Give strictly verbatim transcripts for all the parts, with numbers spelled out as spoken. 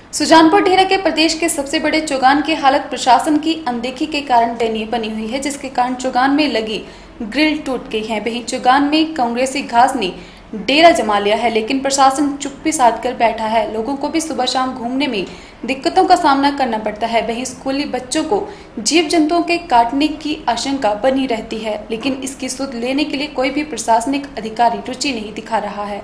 सुजानपुर ढेरा के प्रदेश के सबसे बड़े चौगान की हालत प्रशासन की अनदेखी के कारण दयनीय बनी हुई है, जिसके कारण चौगान में लगी ग्रिल टूट गई है। वहीं चौगान में कांग्रेसी घास ने डेरा जमा लिया है, लेकिन प्रशासन चुप्पी साध कर बैठा है। लोगों को भी सुबह शाम घूमने में दिक्कतों का सामना करना पड़ता है। वहीं स्कूली बच्चों को जीव जंतुओं के काटने की आशंका बनी रहती है, लेकिन इसकी सुध लेने के लिए कोई भी प्रशासनिक अधिकारी रुचि नहीं दिखा रहा है।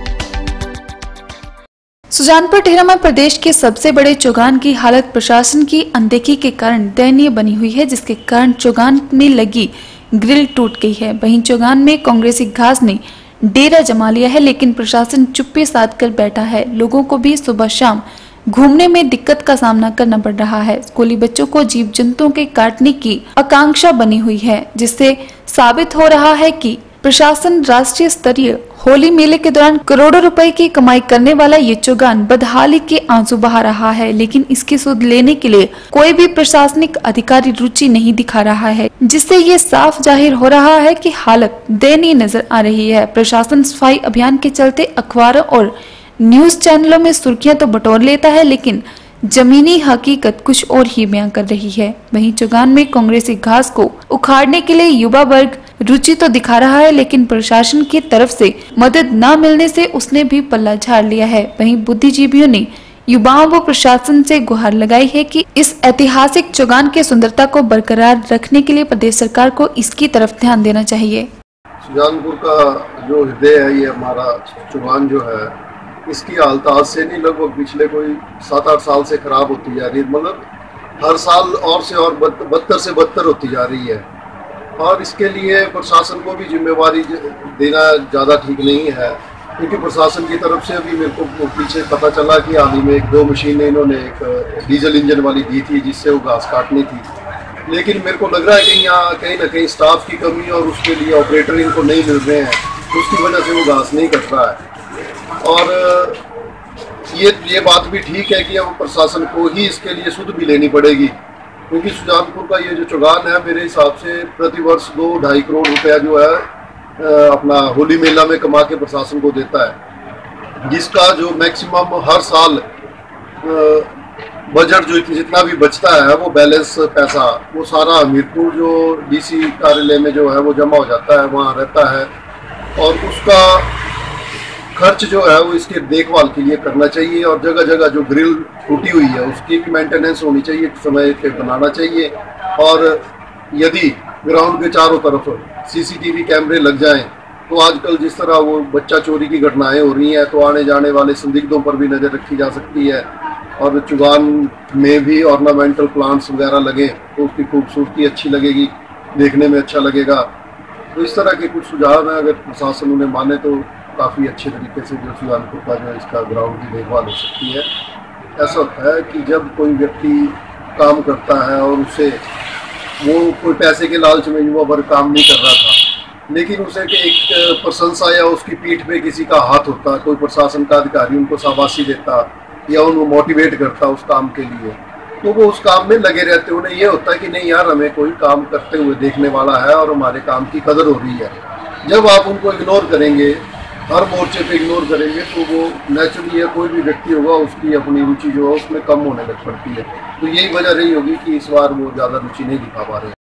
सुजानपुर ढेरा में प्रदेश के सबसे बड़े चौगान की हालत प्रशासन की अनदेखी के कारण दयनीय बनी हुई है, जिसके कारण चौगान में लगी ग्रिल टूट गई है। वहीं चौगान में कांग्रेसी घास ने डेरा जमा लिया है, लेकिन प्रशासन चुप्पी साध कर बैठा है। लोगों को भी सुबह शाम घूमने में दिक्कत का सामना करना पड़ रहा है। स्कूली बच्चों को जीव जंतुओं के काटने की आकांक्षा बनी हुई है, जिससे साबित हो रहा है कि प्रशासन राष्ट्रीय स्तरीय होली मेले के दौरान करोड़ों रुपए की कमाई करने वाला ये चौगान बदहाली के आंसू बहा रहा है, लेकिन इसकी सुध लेने के लिए कोई भी प्रशासनिक अधिकारी रुचि नहीं दिखा रहा है, जिससे ये साफ जाहिर हो रहा है कि हालत दयनीय नजर आ रही है। प्रशासन सफाई अभियान के चलते अखबारों और न्यूज चैनलों में सुर्खियां तो बटोर लेता है, लेकिन जमीनी हकीकत कुछ और ही बयां कर रही है। वहीं चौगान में कांग्रेसी घास को उखाड़ने के लिए युवा वर्ग रुचि तो दिखा रहा है, लेकिन प्रशासन की तरफ से मदद न मिलने से उसने भी पल्ला झाड़ लिया है। वहीं बुद्धिजीवियों ने युवाओं व प्रशासन से गुहार लगाई है कि इस ऐतिहासिक चौगान की सुंदरता को बरकरार रखने के लिए प्रदेश सरकार को इसकी तरफ ध्यान देना चाहिए। सुजानपुर का जो हृदय है, ये हमारा चौगान जो है, इसकी हालत आज से नहीं, लगभग पिछले कोई सात आठ साल से खराब होती जा रही है। मतलब हर साल और से और बदतर से बदतर होती जा रही है, और इसके लिए प्रशासन को भी जिम्मेवारी देना ज़्यादा ठीक नहीं है, क्योंकि प्रशासन की तरफ से अभी मेरे को पीछे पता चला कि हाल ही में एक दो मशीनें इन्होंने एक डीजल इंजन वाली दी थी, जिससे वो घास काटनी थी। लेकिन मेरे को लग रहा है कि यहाँ कहीं ना कहीं स्टाफ की कमी और उसके लिए ऑपरेटर इनको नहीं मिल रहे हैं, उसकी वजह से वो घास नहीं कट रहा है। और ये ये बात भी ठीक है कि अब प्रशासन को ही इसके लिए सुध भी लेनी पड़ेगी, क्योंकि सुजानपुर का ये जो चौगान है, मेरे हिसाब से प्रति वर्ष दो ढाई करोड़ रुपया जो है अपना होली मेला में कमा के प्रशासन को देता है, जिसका जो मैक्सिमम हर साल बजट जो जितना भी बचता है वो बैलेंस पैसा वो सारा हमीरपुर जो डीसी कार्यालय में जो है वो जमा हो जाता है, वहाँ रहता है, और उसका खर्च जो है वो इसके देखभाल के लिए करना चाहिए। और जगह जगह जो ग्रिल टूटी हुई है उसकी भी मेंटेनेंस होनी चाहिए, समय पे बनाना चाहिए। और यदि ग्राउंड के चारों तरफ सीसीटीवी कैमरे लग जाएं, तो आजकल जिस तरह वो बच्चा चोरी की घटनाएं हो रही हैं, तो आने जाने वाले संदिग्धों पर भी नज़र रखी जा सकती है। और चौगान में भी ऑर्नामेंटल प्लांट्स वगैरह लगे तो उसकी खूबसूरती अच्छी लगेगी, देखने में अच्छा लगेगा। तो इस तरह के कुछ सुझाव हैं, अगर प्रशासन उन्हें माने तो काफ़ी अच्छे तरीके से जो सुजानपुर का जो इसका ग्राउंड की देखभाल हो सकती है। ऐसा होता है कि जब कोई व्यक्ति काम करता है और उसे वो कोई पैसे के लालच में युवा वर्ग काम नहीं कर रहा था, लेकिन उसे एक प्रशंसा या उसकी पीठ पे किसी का हाथ होता, कोई प्रशासन का अधिकारी उनको शाबाशी देता या उनको मोटिवेट करता उस काम के लिए, तो वो उस काम में लगे रहते। उन्हें ये होता है कि नहीं यार, हमें कोई काम करते हुए देखने वाला है और हमारे काम की कदर हो रही है। जब आप उनको इग्नोर करेंगे, हर मोर्चे पे इग्नोर करेंगे, तो वो नेचुरली है कोई भी व्यक्ति होगा उसकी अपनी रुचि जो है उसमें कम होने लग पड़ती है। तो यही वजह रही होगी कि इस बार वो ज़्यादा रुचि नहीं दिखा पा रहे।